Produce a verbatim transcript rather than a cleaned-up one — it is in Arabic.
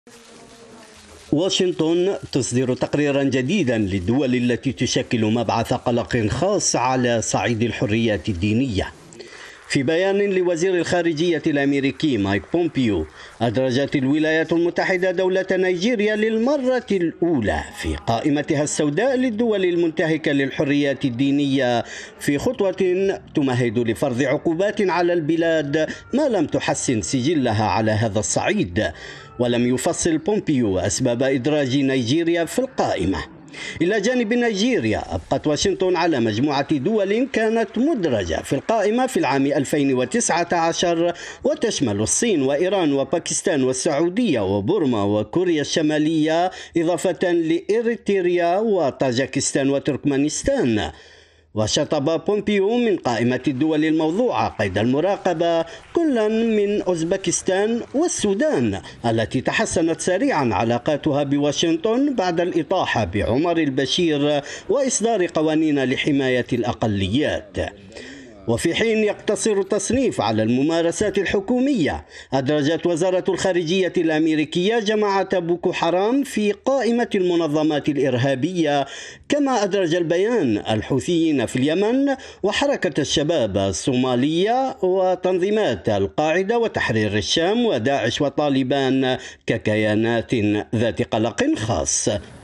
واشنطن تصدر تقريرا جديدا للدول التي تشكل مبعث قلق خاص على صعيد الحريات الدينية. في بيان لوزير الخارجية الأمريكي مايك بومبيو، أدرجت الولايات المتحدة دولة نيجيريا للمرة الأولى في قائمتها السوداء للدول المنتهكة للحريات الدينية، في خطوة تمهد لفرض عقوبات على البلاد ما لم تحسن سجلها على هذا الصعيد. ولم يفصل بومبيو أسباب إدراج نيجيريا في القائمة. إلى جانب نيجيريا، أبقت واشنطن على مجموعة دول كانت مدرجة في القائمة في العام ألفين وتسعة عشر، وتشمل الصين وإيران وباكستان والسعودية وبورما وكوريا الشمالية، إضافة لإريتريا وطاجكستان وتركمانستان. وشطب بومبيو من قائمة الدول الموضوعة قيد المراقبة كلا من أوزبكستان والسودان، التي تحسنت سريعا علاقاتها بواشنطن بعد الإطاحة بعمر البشير وإصدار قوانين لحماية الأقليات. وفي حين يقتصر التصنيف على الممارسات الحكومية، أدرجت وزارة الخارجية الأمريكية جماعة بوكو حرام في قائمة المنظمات الإرهابية، كما أدرج البيان الحوثيين في اليمن وحركة الشباب الصومالية وتنظيمات القاعدة وتحرير الشام وداعش وطالبان ككيانات ذات قلق خاص.